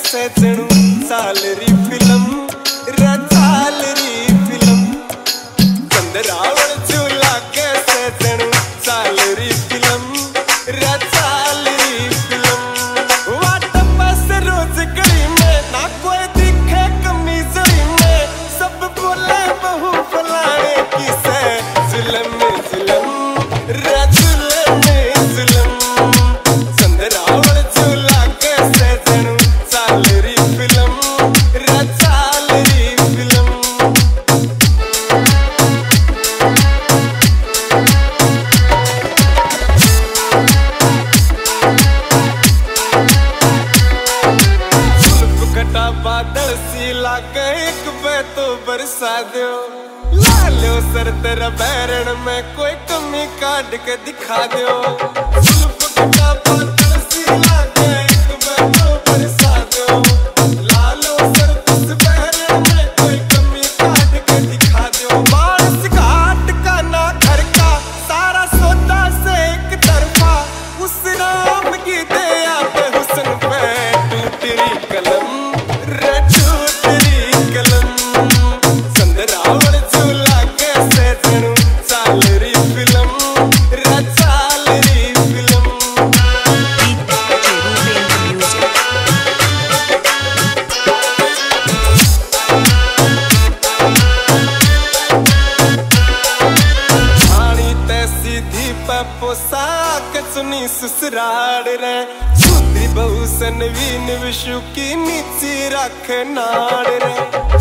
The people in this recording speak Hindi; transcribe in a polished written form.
सजणू सालरी फिल्म रचालरी फिल्म चंद्रावळ झुला के सजणू सालरी फिल्म रचालरी फिल्म वाट पास रोज गली में ना कोई दिखे कमी जड़ी में सब बोले बहु फलाने की से जुल्म जुल्म बादल सी लागे एक बे तो बरसा दो ला लो सर तेरा बैरण में कोई कमी काट के दिखा दो बादल सी लागे एक बे तो बरसा दो ला लो सर तेरा बैरण में कोई कमी काट के दिखा दो बारिश घाट का ना घर का सारा सौदा से एक तरफा उस राम की दया पे हुस्न पे टूटी कलम पोशाक सुनी ससुराड़ रे छुट्टी बहु सनवीन विशु की नीची रख नाड़ रे।